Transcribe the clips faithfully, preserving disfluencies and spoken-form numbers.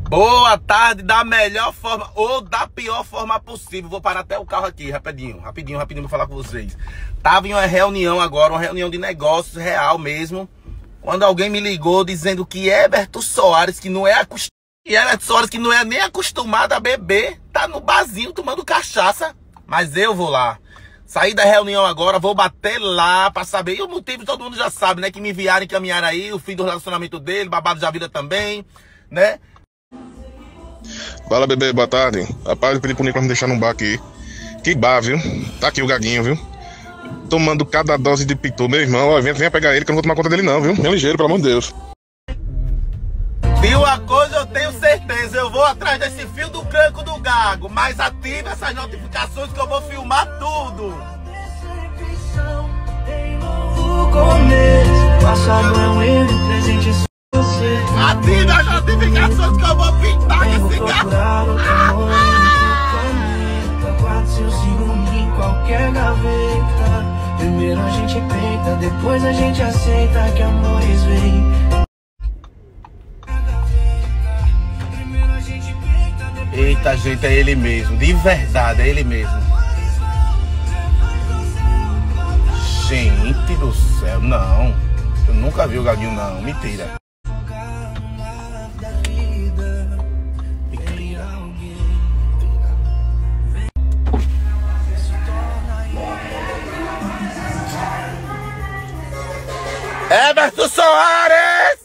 Boa tarde, da melhor forma ou da pior forma possível. Vou parar até o carro aqui, rapidinho, rapidinho, rapidinho, vou falar com vocês. Tava em uma reunião agora, uma reunião de negócios real mesmo, quando alguém me ligou dizendo que Everton Soares, que não é acostumado, e Everton Soares, que não é nem acostumado a beber, tá no barzinho tomando cachaça. Mas eu vou lá. Saí da reunião agora, vou bater lá pra saber. E o motivo todo mundo já sabe, né? Que me enviaram, encaminharam aí, o fim do relacionamento dele, babado da vida também, né? Fala, bebê, boa tarde. Rapaz, eu pedi pro Nicolas me deixar num bar aqui. Que bar, viu? Tá aqui o Gaguinho, viu? Tomando cada dose de pitu, meu irmão. Ó, venha, venha pegar ele que eu não vou tomar conta dele não, viu? Meu ligeiro, pelo amor de Deus. De uma coisa eu tenho certeza, eu vou atrás desse fio do canco do Gago, mas ative essas notificações que eu vou filmar tudo. Ative as notificações que eu vou pintar com esse gato. Primeiro a gente tenta, depois a gente aceita que amores vêm. Eita, gente, é ele mesmo. De verdade, é ele mesmo. Gente do céu, não. Eu nunca vi o Gaguinho, não. Mentira. Everton Soares!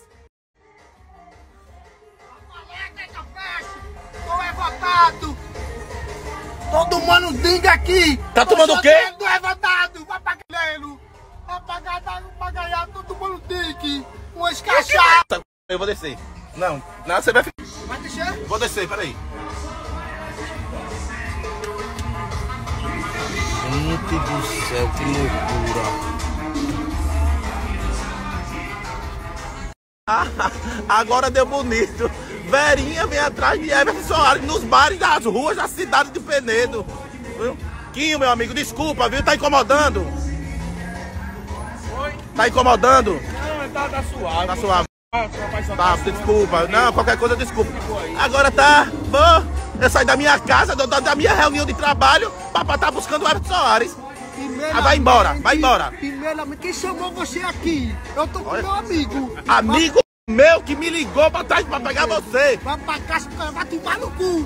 Todo mundo diga aqui! Tá tomando o quê? Tô é votado! Vai pra Guilherme! Vai pagar, pra ganhar, todo mundo diga! Umas cachaças! Eu vou descer. Não, não, você vai ficar. Vai deixar? Vou descer, peraí. Gente do céu, que loucura! Agora deu bonito. Verinha vem atrás de Everton Soares nos bares das ruas da cidade de Penedo. Viu? Quinho, meu amigo, desculpa, viu? Tá incomodando? Oi? Tá incomodando? Não, tá, tá suave. Tá suave. Ah, tá, desculpa. Não, qualquer coisa, desculpa. Agora tá. Vou. Eu saí da minha casa, da, da minha reunião de trabalho, pra tá buscando o Everton Soares. Ah, vai embora, vai embora. Primeiramente, quem chamou você aqui? Eu tô com Olha. meu amigo. Amigo meu que me ligou pra trás pra pegar você. Vai pra casa, vai tomar no cu.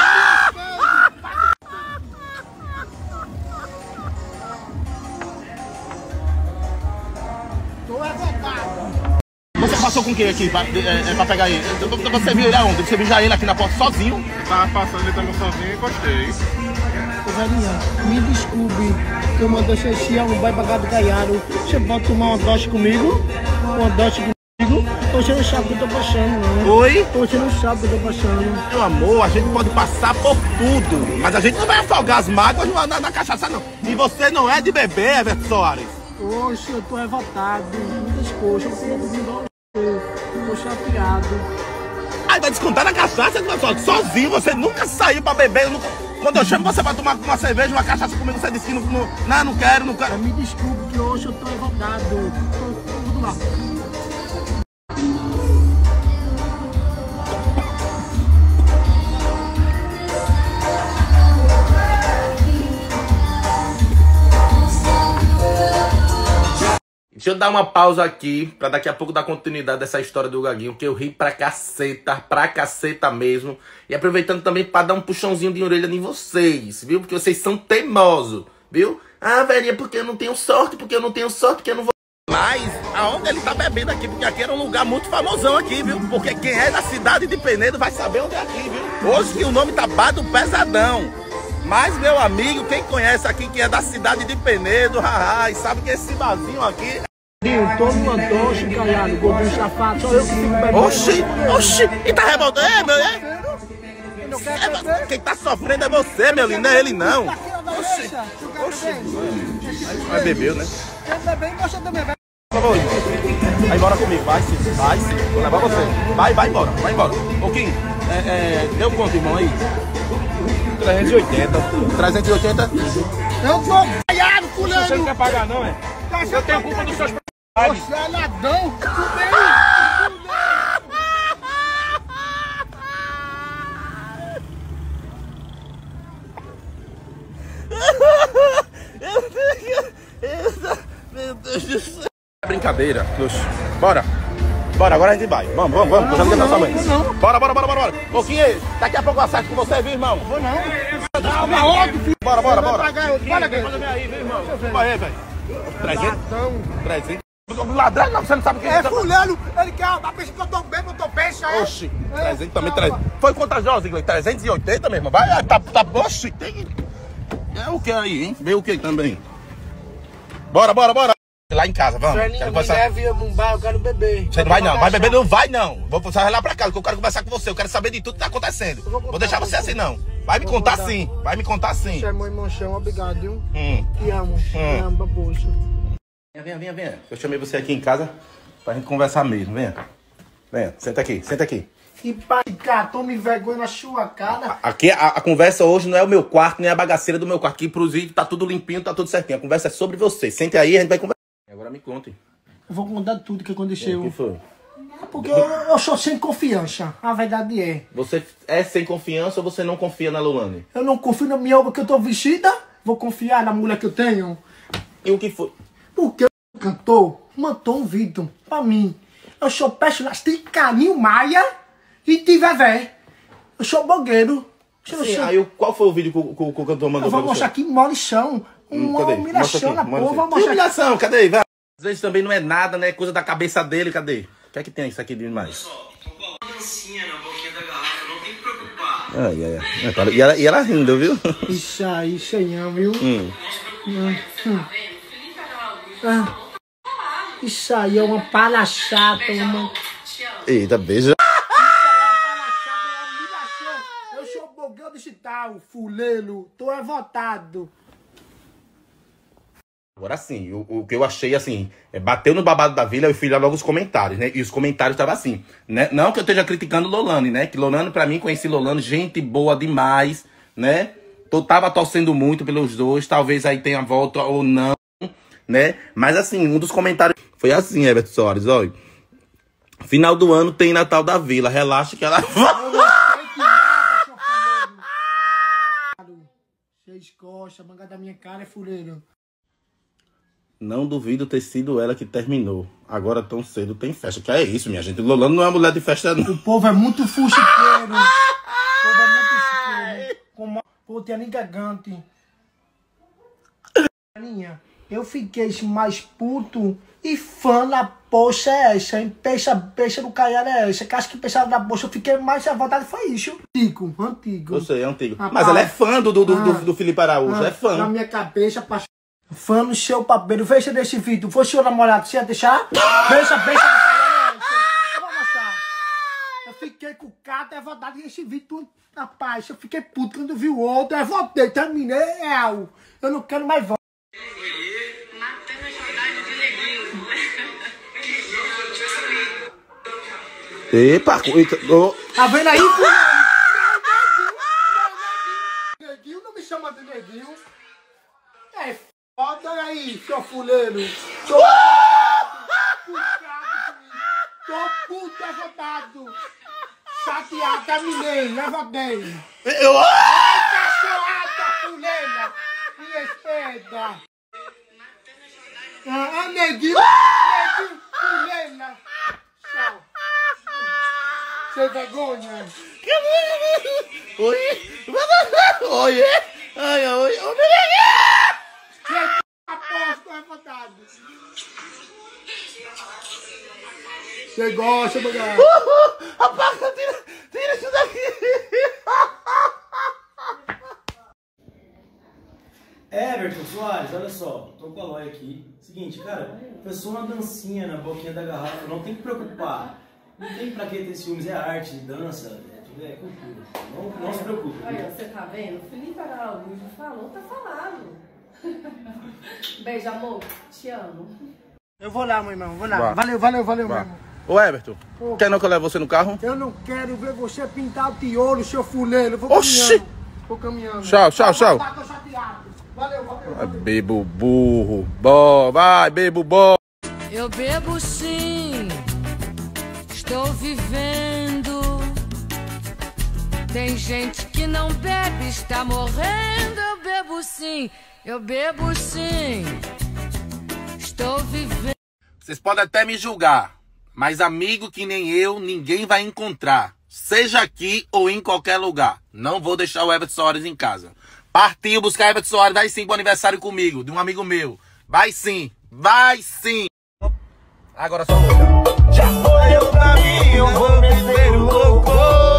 Tô é votado. Você passou com quem aqui pra, é, é, pra pegar ele? Você viu ele aonde? Você viu já ele aqui na porta sozinho? Tava passando, ele tava sozinho e encostei. Ô, velhinha, me desculpe que eu mandei você ir um vai pagar do Gaiaro. Você pode tomar uma dose comigo? Uma dose comigo? Você não sabe o que eu tô passando, não. Oi? Você não sabe o que eu tô passando. Meu amor, a gente pode passar por tudo, mas a gente não vai afogar as mágoas na, na, na cachaça, não. E você não é de beber, Everton Soares. Oxe, eu tô revoltado. Me desculpe, eu não tô igual você. Eu tô chateado. Aí vai descontar na cachaça, sozinho, você nunca saiu pra beber. Eu nunca... Quando eu chamo você pra tomar uma cerveja, uma cachaça comigo, você disse que não, não, não, não quero, não quero. Me desculpe que hoje eu tô revoltado. Tô, tudo lá. Deixa eu dar uma pausa aqui, pra daqui a pouco dar continuidade dessa história do Gaguinho, que eu ri pra caceta, pra caceta mesmo. E aproveitando também pra dar um puxãozinho de orelha em vocês, viu? Porque vocês são teimosos, viu? Ah, velhinha, porque eu não tenho sorte, porque eu não tenho sorte, porque eu não vou... Mas, aonde ele tá bebendo aqui? Porque aqui era um lugar muito famosão aqui, viu? Porque quem é da cidade de Penedo vai saber onde é aqui, viu? Hoje que o nome tá Bar do Pesadão. Mas, meu amigo, quem conhece aqui, que é da cidade de Penedo, haha, e sabe que esse barzinho aqui... Todo mundo oxe, calhado, gordinho safado, só eu que fico bebendo. Oxi, oxi, e tá revoltando, é, meu, é? é? Quem tá sofrendo é você, meu lindo, não é ele não. Oxi, oxi. Vai bebeu, né? Quer beber, gosta também, vai. Por favor, vai embora comigo, vai sim, vai sim, vou levar você. Vai, vai embora, vai embora. Ô, Kim, é, é, deu quanto, irmão, aí? trezentos e oitenta. trezentos e oitenta? Eu tô caiado, fulano. Você não quer pagar não, é? Eu tenho culpa dos seus... Você é ladrão, tu Deus do céu. É brincadeira, Luxo. Bora. Bora, agora a gente vai. Vamos, vamos, vamos. Puxando aqui pra sua mãe. Bora, bora, bora, bora, bora. Pouquinho, daqui a pouco eu acerto com você, viu, irmão? Vou não. Calma, óbvio, filho. Bora, bora, bora. Olha aqui. Aí, viu, irmão? Vai aí, velho. trezentos? trezentos. Ladrão, não, você não sabe o que é. É fulano, ele quer a peixe que eu tô bem, eu tô peixe, é? Oxi, trezentos também, trezentos. Foi quantas doses, Inglês? trezentos e oitenta mesmo? Vai, tá, tá, oxi, tem... É o que aí, hein? Vê o que também. Bora, bora, bora. Lá em casa, vamos. Quero me passar... leve um bar, eu quero beber. Você não vai não, vai beber não vai não. Vou passar lá pra casa, que eu quero conversar com você. Eu quero saber de tudo que tá acontecendo. Vou, vou deixar você assim não. Vai me contar contar. sim, vai me contar sim. Você é meu irmão, chama, obrigado, viu? Hum. Te amo, hum. te amo, babucho. Venha, venha, venha. Eu chamei você aqui em casa pra gente conversar mesmo, venha. Venha, senta aqui, senta aqui. Que pai, cara, tome vergonha na sua cara. Aqui, a, a conversa hoje não é o meu quarto, nem a bagaceira do meu quarto. Aqui, inclusive, tá tudo limpinho, tá tudo certinho. A conversa é sobre você. Sente aí, a gente vai conversar. Agora me conte. Eu vou contar tudo que aconteceu. O que foi? Porque eu, eu sou sem confiança. A verdade é. Você é sem confiança ou você não confia na Lolane? Eu não confio na minha obra que eu tô vestida. Vou confiar na mulher que eu tenho. E o que foi? Porque o cantor mandou um vídeo pra mim. Eu sou personagem Caninho Maia e de Vevé. Eu sou blogueiro. Eu Sim, sou... aí qual foi o vídeo que o, que o, que o cantor mandou? Eu vou mostrar aqui molição. Uma hum, humilhação na porra. Vou mostrar. mostrar. Humilhação, cadê? Vai. Às vezes também não é nada, né? Coisa da cabeça dele, cadê? O que é que tem isso aqui demais? Pessoal, tô com uma dancinha na boquinha da garrafa, não tem que preocupar. Ai, ai, ai. E ela, e ela rindo, viu? Isso aí, senhor, viu? Hum. Hum. Hum. Ah. Isso aí é uma palhaçada, uma... Eita, beija. Eu sou blogueiro digital, fuleiro, tô é votado. Agora sim, o, o que eu achei assim, é, bateu no babado da vila, eu fui lá logo os comentários, né? E os comentários estavam assim, né? Não que eu esteja criticando Lolane, né? Que Lolane, pra mim, conheci Lolane, gente boa demais, né? Eu tava torcendo muito pelos dois, talvez aí tenha volta ou não, né? Mas assim, um dos comentários foi assim, Everton Soares, olha. Final do ano tem Natal da Vila, relaxa que ela vai. Vocês gostam, a manga da minha cara é fuleiro. Não duvido ter sido ela que terminou. Agora tão cedo tem festa. Que é isso, minha gente? Lolane não é mulher de festa, não. O povo é muito fuxiqueiro. O povo é muito fuxiqueiro. Como o Tianinha Gigante. Eu fiquei mais puto e fã da poxa é essa, hein? Peixa, peixa do caiara é essa. Que acho que peixa da poxa eu fiquei mais revoltado foi isso. Antigo, antigo. Eu sei, é antigo. Rapaz, mas ela é fã do, do, do, ah, do, do Felipe Araújo, ah, é fã. Na minha cabeça, paixão. Fã no seu papel. Veja desse vídeo. Foi seu namorado, você ia deixar? Veja, veja do caiara é essa. Eu vou mostrar. Eu fiquei com o cara, é vontade desse vídeo. Rapaz, eu fiquei puto quando vi o outro. Eu voltei, terminei. É, eu não quero mais voltar. Matando a saudade de neguinho. Epa, oh. Tá vendo aí? Neguinho não me chama de neguinho. É foda aí, seu fuleiro. Tô Tô puto, levantado. Chateado, terminei, levantei. Eu... Ai, cachorrada, fuleira. Me respeita. Ah, ah, neguinho, neguinho, fuleira. Tchau. Sem vergonha. Oi. Oi. Ai, oi. Aposto, levantado. Você gosta, meu gato? Apaga, tira, tira isso daqui. Everton Soares, olha só, tô com a Lóia aqui. Seguinte, cara, foi só uma dancinha na boquinha da garrafa, não tem que preocupar. Não tem pra que ter ciúmes, é arte, dança, é tudo, é cultura. Não, não se preocupe. Olha, você tá vendo? O Felipe Araújo falou, tá falado. Beijo, amor. Te amo. Eu vou lá, meu irmão, vou lá. Vai. Valeu, valeu, valeu, Vai. meu irmão. Ô, Everton, Ô. quer não que eu leve você no carro? Eu não quero ver você pintar o tiolo, seu fuleiro. Eu vou Oxi! caminhando. Vou caminhando. Tchau, tchau, tchau. Tô chateado. Valeu, valeu. Vai, bebo burro. Bom, vai, bebo bom. Eu bebo sim, estou vivendo. Tem gente que não bebe, está morrendo. Eu bebo sim, eu bebo sim. Estou vivendo. Vocês podem até me julgar, mas amigo que nem eu, ninguém vai encontrar. Seja aqui ou em qualquer lugar. Não vou deixar o Everton Soares em casa. Partiu buscar Everton Soares, vai sim pro aniversário comigo, de um amigo meu. Vai sim, vai sim. Agora só vou. Já foi o caminho, eu vou meter o louco.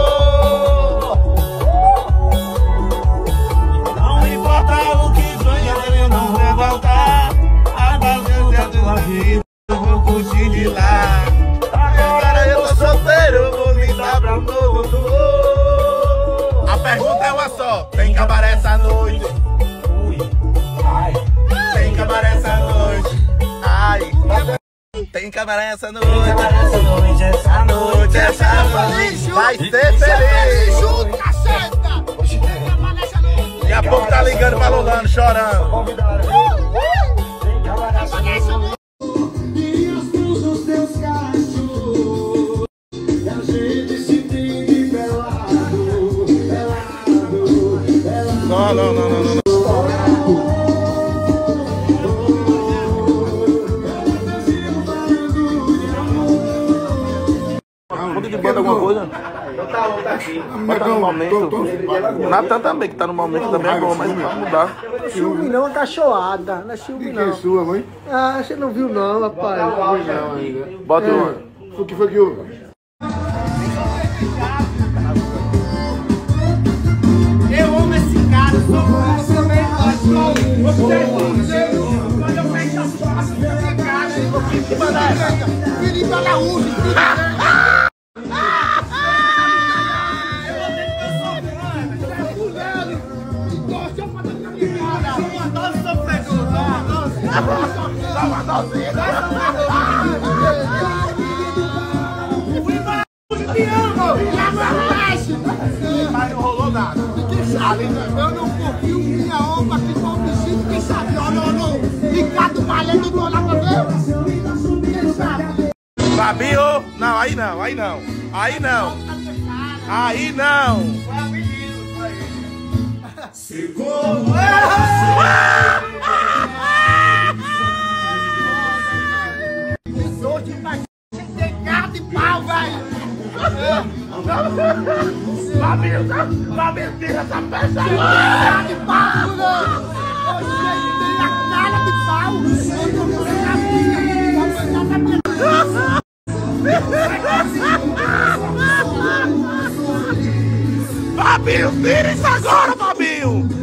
Não importa o que sonha, eu não vou voltar. A bagunça da tua vida, eu vou curtir de lá. Agora eu tô solteiro, eu vou me dar pra todo. A pergunta é uma só: tem cabaré essa noite? Ai, Tem cabaré essa noite? Ai, tem cabaré essa noite? essa noite, essa noite, essa noite vai ser feliz! Daqui a pouco tá ligando pra Lolano, chorando. Não, não, não, não, não. Pode de banda alguma coisa? Tá, tá aqui. Mas tá no momento. Natan também, que tá no momento também é bom, mas não pode mudar. Chilme não, é cachorrada. Não é chilme não. Que é sua, mãe? Ah, você não viu não, rapaz. Não, ainda. Bota uma. O que foi que houve? Eu amo esse cara, eu sou um também, você quando eu fecho as portas, esse cara, Felipe Araújo, Mas não rolou nada. eu não confio minha onda aqui com o bichinho, quem sabe, ó, não, não, Ricardo Malhando do lá pra ver, quem sabe? Fabio, não, aí não, aí não, aí não, aí não. Segundo hoje vai ter cara de pau, velho. Fabio, Fabio, tira essa peça aí. Cara de pau, não. Hoje tem a cara de pau. Eu tô com a minha Fabio, tira isso agora, Fabio.